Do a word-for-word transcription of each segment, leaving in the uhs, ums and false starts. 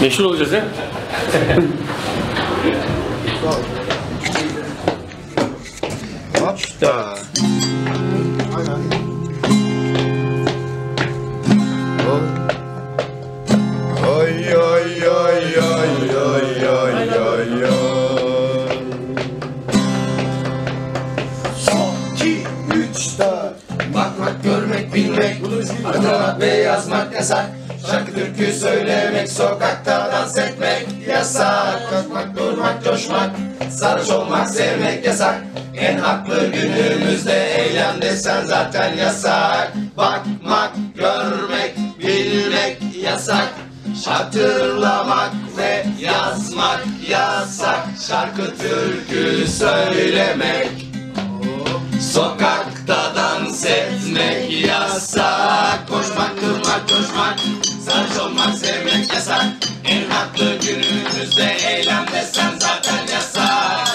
Meşhur olacağız ya. Hoppa. Ay ay ay ay ay ay ay ay. Son, iki, üç, dört. Bakmak, görmek, bilmek, aramak ve yazmak yasak. Şarkı türkü söylemek, sokakta dans etmek yasak. Kalkmak, durmak, coşmak, sarhoş olmak, sevmek yasak. En haklı günümüzde eylem desen zaten yasak. Bakmak, görmek, bilmek yasak. Hatırlamak ve yazmak yasak. Şarkı türkü söylemek, sokakta dans etmek yasak. Koşmak, kırmak, coşmak, sarhoş olmak, sevmek yasak. En haklı günümüzde eylem desen zaten yasak.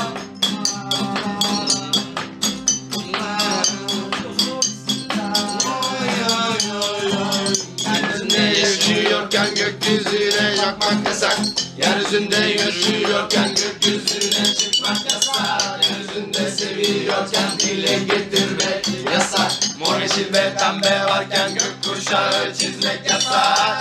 Yeryüzünde yaşıyorken gökyüzüne yakmak yasak. Yeryüzünde yaşıyorken gökyüzüne çıkmak yasak. Yeryüzünde seviyorken dile getirmek yasak. Mor, yeşil ve pembe varken gökkuşağı çizmek yasak.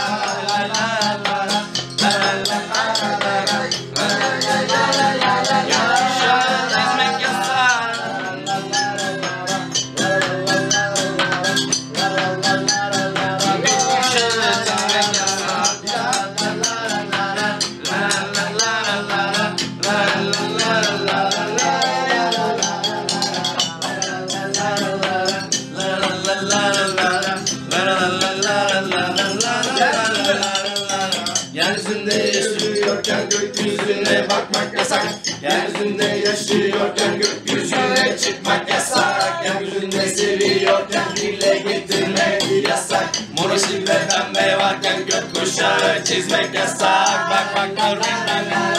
Yeryüzünde yaşıyorken gökyüzüne bakmak yasak. Yeryüzünde yaşıyorken gökyüzüne çıkmak yasak. Yeryüzünde seviyorken dile getirmek yasak. Mor, yeşil ve pembe varken gökkuşağı çizmek yasak. Bak bak, görmek,